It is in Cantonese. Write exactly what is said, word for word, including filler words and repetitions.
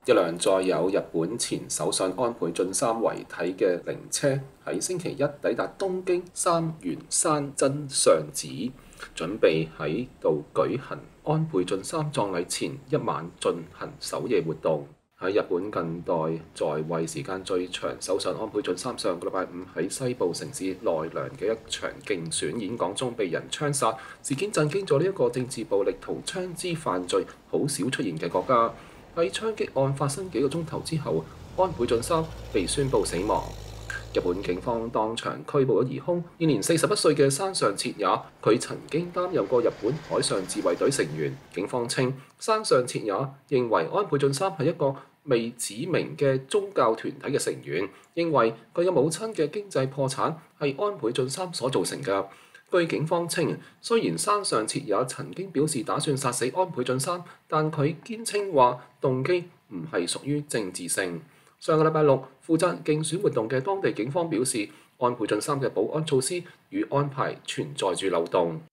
一輛載有日本前首相安倍晉三遺體嘅靈車喺星期一抵達東京三元山真相寺，準備喺度舉行安倍晉三葬禮前一晚進行守夜活動。喺日本近代在位時間最長首相安倍晉三上個禮拜五喺西部城市奈良嘅一場競選演講中被人槍殺，事件震驚咗呢一個政治暴力同槍支犯罪好少出現嘅國家。喺槍擊案發生幾個鐘頭之後，安倍晉三被宣布死亡。日本警方當場拘捕咗疑兇，現年四十一歲嘅山上徹也。佢曾經擔任過日本海上自衛隊成員。警方稱，山上徹也認為安倍晉三係一個未指明嘅宗教團體嘅成員，認為佢嘅母親嘅經濟破產係安倍晉三所造成嘅。據警方稱，雖然山上徹也曾經表示打算殺死安倍晉三，但佢堅稱話動機唔係屬於政治性。上個禮拜六，負責競選活動嘅當地警方表示，安倍晉三嘅保安措施與安排存在住漏洞。